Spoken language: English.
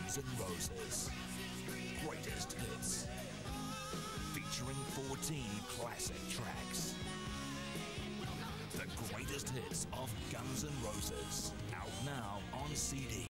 Guns N' Roses Greatest Hits, featuring 14 classic tracks. The Greatest Hits of Guns N' Roses, out now on CD.